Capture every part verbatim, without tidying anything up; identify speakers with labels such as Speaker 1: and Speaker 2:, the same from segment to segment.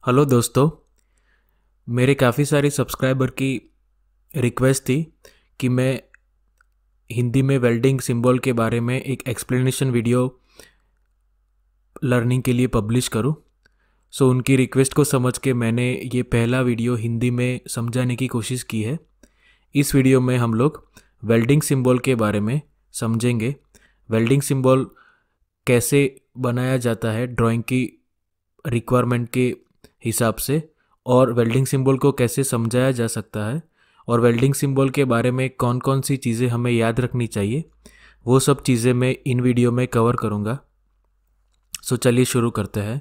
Speaker 1: Hello दोस्तों, मेरे काफ़ी सारे सब्सक्राइबर की रिक्वेस्ट थी कि मैं हिंदी में वेल्डिंग सिंबल के बारे में एक एक्सप्लेनेशन वीडियो लर्निंग के लिए पब्लिश करूं। सो उनकी रिक्वेस्ट को समझ के मैंने ये पहला वीडियो हिंदी में समझाने की कोशिश की है। इस वीडियो में हम लोग वेल्डिंग सिंबल के बारे में समझेंगे। वेल्डिंग सिंबल कैसे बनाया जाता है ड्राइंग की रिक्वायरमेंट के हिसाब से, और वेल्डिंग सिंबल को कैसे समझाया जा सकता है, और वेल्डिंग सिंबल के बारे में कौन कौन सी चीज़ें हमें याद रखनी चाहिए, वो सब चीज़ें मैं इन वीडियो में कवर करूँगा। सो चलिए शुरू करते हैं।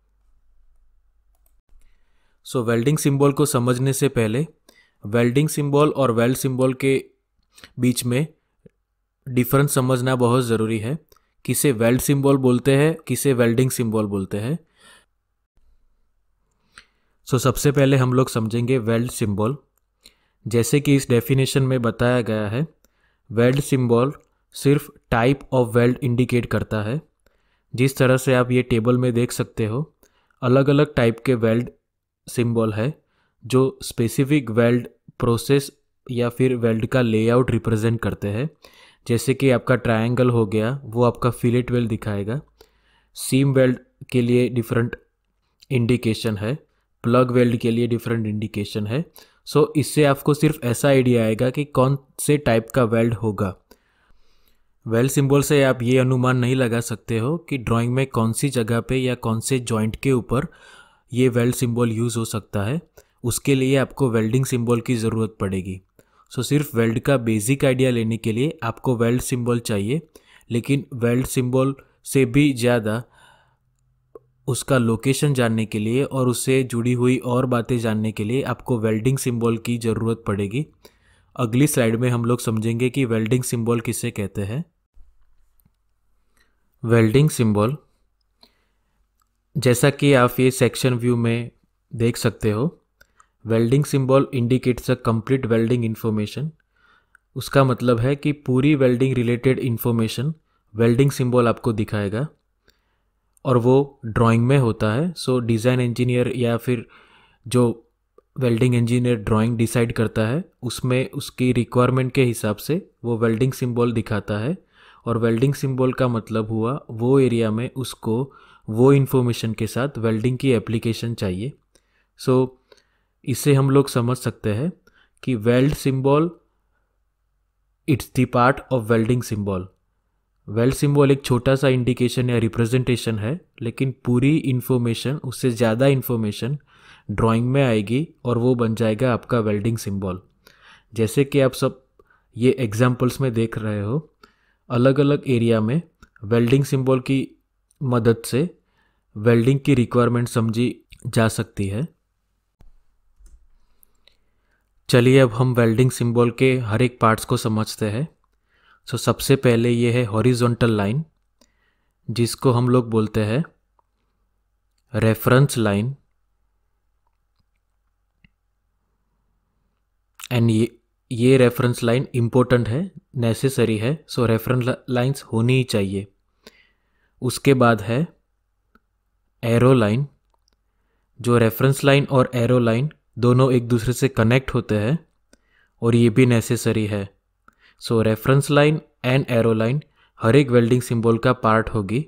Speaker 1: सो वेल्डिंग सिंबल को समझने से पहले वेल्डिंग सिंबल और वेल्ड सिंबल के बीच में डिफरेंस समझना बहुत ज़रूरी है। किसे वेल्ड सिंबल बोलते हैं, किसे वेल्डिंग सिंबल बोलते हैं। सो so, सबसे पहले हम लोग समझेंगे वेल्ड सिंबल। जैसे कि इस डेफिनेशन में बताया गया है, वेल्ड सिंबल सिर्फ टाइप ऑफ वेल्ड इंडिकेट करता है। जिस तरह से आप ये टेबल में देख सकते हो, अलग अलग टाइप के वेल्ड सिंबल है जो स्पेसिफिक वेल्ड प्रोसेस या फिर वेल्ड का लेआउट रिप्रेजेंट करते हैं। जैसे कि आपका ट्रायंगल हो गया, वो आपका फिलेट वेल्ड दिखाएगा। सीम वेल्ड के लिए डिफरेंट इंडिकेशन है, प्लग वेल्ड के लिए डिफरेंट इंडिकेशन है। सो so, इससे आपको सिर्फ ऐसा आइडिया आएगा कि कौन से टाइप का वेल्ड होगा। वेल्ड सिंबल से आप ये अनुमान नहीं लगा सकते हो कि ड्राइंग में कौन सी जगह पे या कौन से जॉइंट के ऊपर ये वेल्ड सिंबल यूज़ हो सकता है। उसके लिए आपको वेल्डिंग सिंबल की ज़रूरत पड़ेगी। सो so, सिर्फ वेल्ड का बेसिक आइडिया लेने के लिए आपको वेल्ड सिंबल चाहिए, लेकिन वेल्ड सिंबल से भी ज़्यादा उसका लोकेशन जानने के लिए और उससे जुड़ी हुई और बातें जानने के लिए आपको वेल्डिंग सिंबल की ज़रूरत पड़ेगी। अगली स्लाइड में हम लोग समझेंगे कि वेल्डिंग सिंबल किसे कहते हैं। वेल्डिंग सिंबल, जैसा कि आप ये सेक्शन व्यू में देख सकते हो, welding symbol indicates a complete welding information. उसका मतलब है कि पूरी welding related information welding symbol आपको दिखाएगा, और वो ड्राइंग में होता है। सो डिज़ाइन इंजीनियर या फिर जो वेल्डिंग इंजीनियर ड्राइंग डिसाइड करता है, उसमें उसकी रिक्वायरमेंट के हिसाब से वो वेल्डिंग सिंबल दिखाता है। और वेल्डिंग सिंबल का मतलब हुआ वो एरिया में उसको वो इन्फॉर्मेशन के साथ वेल्डिंग की एप्लीकेशन चाहिए। सो so, इससे हम लोग समझ सकते हैं कि weld symbol it's the part of welding symbol. Weld symbol एक छोटा सा इंडिकेशन या रिप्रेजेंटेशन है, लेकिन पूरी इन्फॉर्मेशन, उससे ज़्यादा इन्फॉर्मेशन ड्राइंग में आएगी और वो बन जाएगा आपका वेल्डिंग सिंबल। जैसे कि आप सब ये एग्जांपल्स में देख रहे हो, अलग अलग एरिया में वेल्डिंग सिंबल की मदद से वेल्डिंग की रिक्वायरमेंट समझी जा सकती है। चलिए अब हम वेल्डिंग सिंबल के हर एक पार्ट्स को समझते हैं। सो so, सबसे पहले ये है हॉरिजॉन्टल लाइन, जिसको हम लोग बोलते हैं रेफरेंस लाइन। एंड ये ये रेफरेंस लाइन इम्पोर्टेंट है, नेसेसरी है। सो रेफरेंस लाइंस होनी ही चाहिए। उसके बाद है एरो लाइन। जो रेफरेंस लाइन और एरो लाइन दोनों एक दूसरे से कनेक्ट होते हैं, और ये भी नेसेसरी है। So reference line and arrow line हर एक वेल्डिंग सिंबल का पार्ट होगी।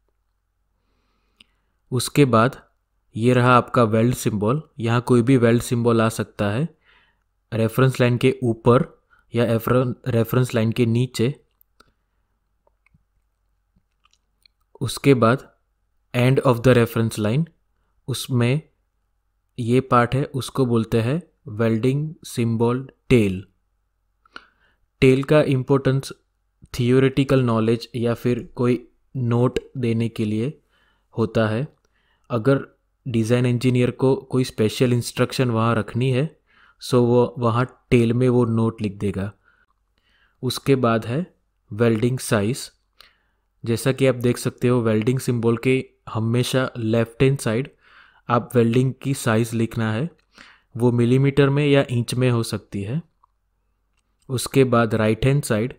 Speaker 1: उसके बाद ये रहा आपका वेल्ड सिंबल। यहाँ कोई भी वेल्ड सिंबल आ सकता है, रेफरेंस लाइन के ऊपर या रेफरेंस लाइन के नीचे। उसके बाद end of the reference line, उसमें ये पार्ट है, उसको बोलते हैं वेल्डिंग सिंबल टेल। टेल का इम्पोर्टेंस थियोरेटिकल नॉलेज या फिर कोई नोट देने के लिए होता है। अगर डिज़ाइन इंजीनियर को कोई स्पेशल इंस्ट्रक्शन वहाँ रखनी है, सो वो वहाँ टेल में वो नोट लिख देगा। उसके बाद है वेल्डिंग साइज। जैसा कि आप देख सकते हो, वेल्डिंग सिंबल के हमेशा लेफ्ट हैंड साइड आप वेल्डिंग की साइज़ लिखना है। वो मिलीमीटर में या इंच में हो सकती है। उसके बाद right hand side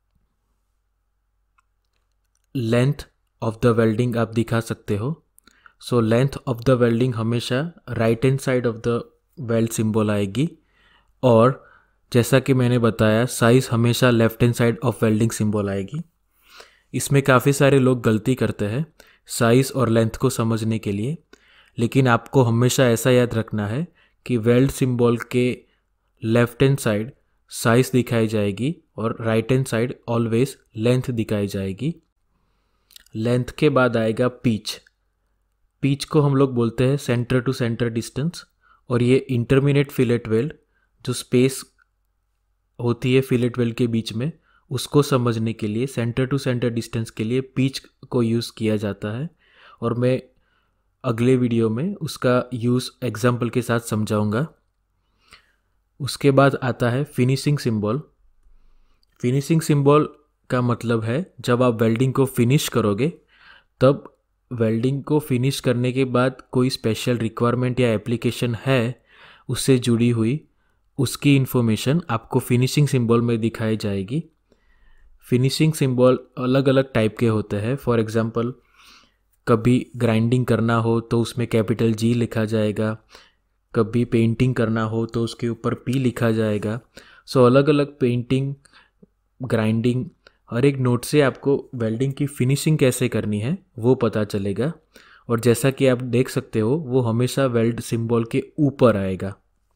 Speaker 1: length of the welding आप दिखा सकते हो। So length of the welding हमेशा right hand side of the weld symbol आएगी, और जैसा कि मैंने बताया साइज़ हमेशा left hand side of welding symbol आएगी। इसमें काफ़ी सारे लोग गलती करते हैं साइज़ और लेंथ को समझने के लिए, लेकिन आपको हमेशा ऐसा याद रखना है कि वेल्ड सिंबल के लेफ्ट हैंड साइड साइज़ दिखाई जाएगी और right hand side always length दिखाई जाएगी। लेंथ के बाद आएगा पिच। पिच को हम लोग बोलते हैं सेंटर टू सेंटर डिस्टेंस, और ये इंटरमीडिएट फिलेट वेल्ड जो स्पेस होती है फिलेट वेल्ड के बीच में, उसको समझने के लिए सेंटर टू सेंटर डिस्टेंस के लिए पिच को यूज़ किया जाता है, और मैं अगले वीडियो में उसका यूज़ एग्जाम्पल के साथ समझाऊंगा। उसके बाद आता है फिनिशिंग सिंबल। फिनिशिंग सिंबल का मतलब है जब आप वेल्डिंग को फिनिश करोगे, तब वेल्डिंग को फिनिश करने के बाद कोई स्पेशल रिक्वायरमेंट या एप्लीकेशन है उससे जुड़ी हुई, उसकी इन्फॉर्मेशन आपको फिनिशिंग सिंबल में दिखाई जाएगी। फिनिशिंग सिंबल अलग अलग टाइप के होते हैं। फॉर एग्जांपल, कभी ग्राइंडिंग करना हो तो उसमें कैपिटल जी लिखा जाएगा, कभी पेंटिंग करना हो तो उसके ऊपर पी लिखा जाएगा। सो अलग अलग पेंटिंग, ग्राइंडिंग, हर एक नोट से आपको वेल्डिंग की फिनिशिंग कैसे करनी है वो पता चलेगा, और जैसा कि आप देख सकते हो वो हमेशा वेल्ड सिंबल के ऊपर आएगा।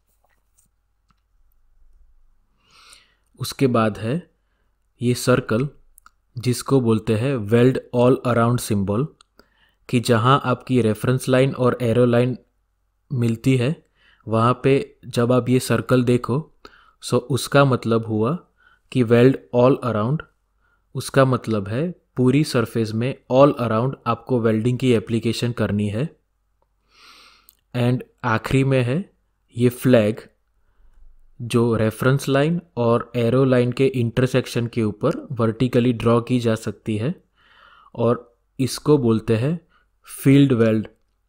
Speaker 1: उसके बाद है ये सर्कल, जिसको बोलते हैं वेल्ड ऑल अराउंड सिंबल, कि जहाँ आपकी रेफरेंस लाइन और एरो लाइन मिलती है वहाँ पे जब आप ये सर्कल देखो, सो उसका मतलब हुआ कि वेल्ड ऑल अराउंड, उसका मतलब है पूरी सरफेस में ऑल अराउंड आपको वेल्डिंग की एप्लीकेशन करनी है। एंड आखिरी में है ये फ्लैग, जो रेफरेंस लाइन और एरो लाइन के इंटरसेक्शन के ऊपर वर्टिकली ड्रॉ की जा सकती है, और इसको बोलते हैं फील्ड वेल्ड।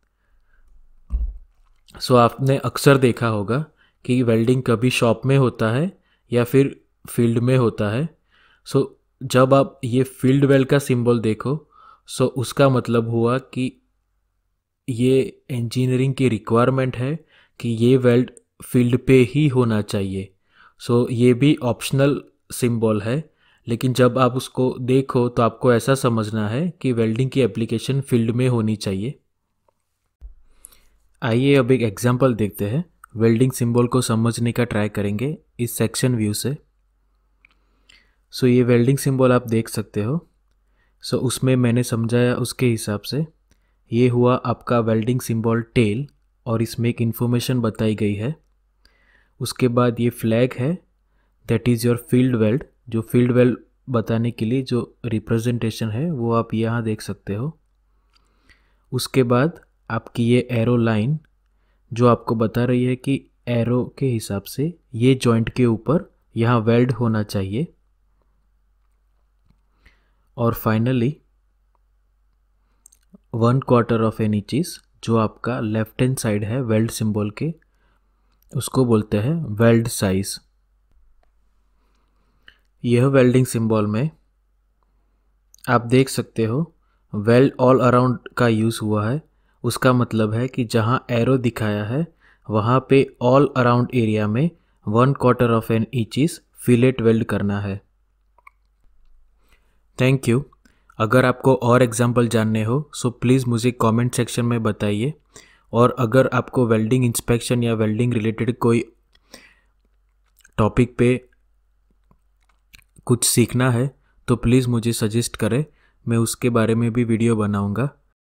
Speaker 1: सो आपने अक्सर देखा होगा कि वेल्डिंग कभी शॉप में होता है या फिर फील्ड में होता है। सो जब आप ये फील्ड वेल्ड का सिंबल देखो, सो उसका मतलब हुआ कि ये इंजीनियरिंग की रिक्वायरमेंट है कि ये वेल्ड फील्ड पे ही होना चाहिए। सो ये भी ऑप्शनल सिंबल है, लेकिन जब आप उसको देखो तो आपको ऐसा समझना है कि वेल्डिंग की एप्लीकेशन फील्ड में होनी चाहिए। आइए अब एक एग्जांपल देखते हैं। वेल्डिंग सिंबल को समझने का ट्राई करेंगे इस सेक्शन व्यू से। सो ये वेल्डिंग सिंबल आप देख सकते हो। सो उसमें मैंने समझाया उसके हिसाब से ये हुआ आपका वेल्डिंग सिंबल टेल, और इसमें एक इन्फॉर्मेशन बताई गई है। उसके बाद ये फ्लैग है, that is your field weld, जो फील्ड वेल्ड बताने के लिए जो रिप्रेजेंटेशन है वो आप यहाँ देख सकते हो। उसके बाद आपकी ये एरो लाइन जो आपको बता रही है कि एरो के हिसाब से ये जॉइंट के ऊपर यहाँ वेल्ड होना चाहिए। और finally one quarter of an inches जो आपका लेफ्ट हैंड साइड है वेल्ड सिंबल के, उसको बोलते हैं वेल्ड साइज। यह वेल्डिंग सिंबल में आप देख सकते हो वेल्ड ऑल अराउंड का यूज़ हुआ है। उसका मतलब है कि जहाँ एरो दिखाया है वहाँ पे ऑल अराउंड एरिया में one quarter of an inches fillet weld करना है। Thank you. अगर आपको और एग्जाम्पल जानने हो सो प्लीज़ मुझे कमेंट सेक्शन में बताइए, और अगर आपको वेल्डिंग इंस्पेक्शन या वेल्डिंग रिलेटेड कोई टॉपिक पे कुछ सीखना है तो प्लीज़ मुझे सजेस्ट करें, मैं उसके बारे में भी वीडियो बनाऊंगा।